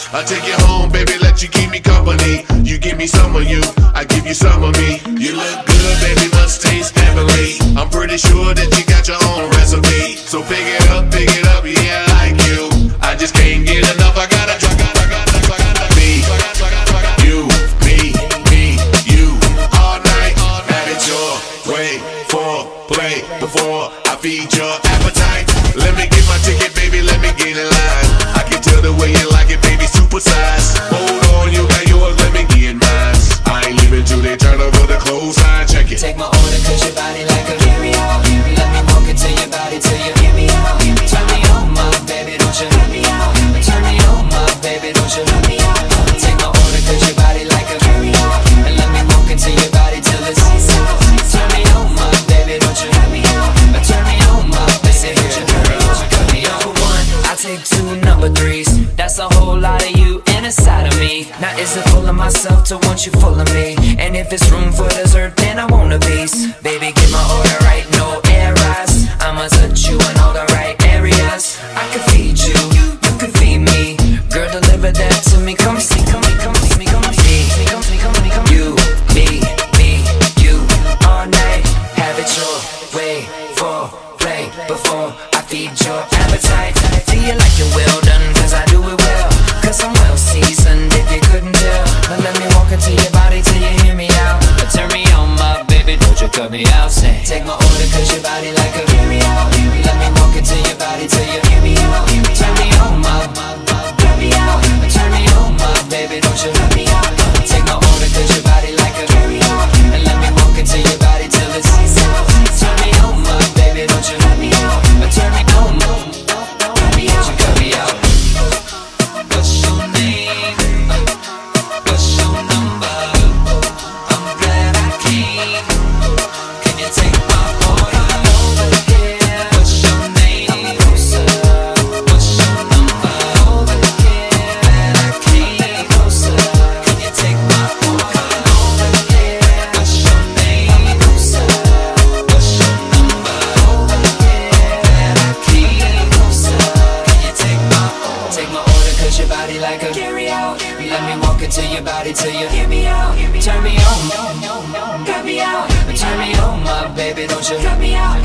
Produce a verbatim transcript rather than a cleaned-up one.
I take you home, baby, let you keep me company. You give me some of you, I give you some of me. You look good, baby, must taste heavenly. I'm pretty sure that you got your own recipe. So pick it up, pick it up, yeah, I like you. I just can't get enough, I gotta, I gotta, I gotta, I gotta be you, me, me, you, all night. Have it your way, for play before I feed your appetite. Let me get my ticket, baby, let me get in line. I can tell the way you like it, baby, super size. Hold on, you got yours, let me get mine. I ain't leaving till they turn over the clothes sign, check it. Take my order, cause your body like a carry out. Let me walk into your body till you hear me out. Turn me on, my baby, don't you let me out. Turn me on, my baby, don't you let me out. Take my order, cause your body like a carry out. And let me walk into your body till it's lights out. Turn me on, my baby, don't you let me out. Turn me on, my baby, don't you hurry out. Cut me out. One, I take two number threes. That's a whole lot of you inside of me. Now is it full of myself to want you full of me? And if it's room for dessert, then I want a piece. Baby, get my order right, no errors. I'ma touch you in all the right areas. I can feed you, you can feed me. Girl, deliver that to me. Come see, come me, come see me, come see me, come see, come me, come you, me, me, you, all night. Have it your way, for play before I feed your appetite. Feel you like you're well done, cause I do it well. Cause I'm well seasoned if you couldn't tell. But let me walk into your body till you hear me out. But turn me on, my baby, don't you cut me out. Say, take my order, cause your body like a carry out. Let me walk into your body till you hear me out. Turn me on, my, cut me out. Turn me on, my baby, don't you let me out. Take my order, cause your body like a carry out. And let me walk into your body till it's lights out. Turn me on, my baby, don't you let me out. Turn me on, cut me out, cut me out. What's your name? What's your number? I'm glad I came. Can you take my order over here? What's your name? Closer. What's your number? Over here. Glad I came. Closer. Can you take my order over here? What's your name? Closer. What's your number? Over here. Glad I came. Closer. Can you take my order? Take my order, cause your body like a carry out. Let me walk into your body till you hear me out. Turn me on, cut me out. Turn me on, my baby, don't you cut me out.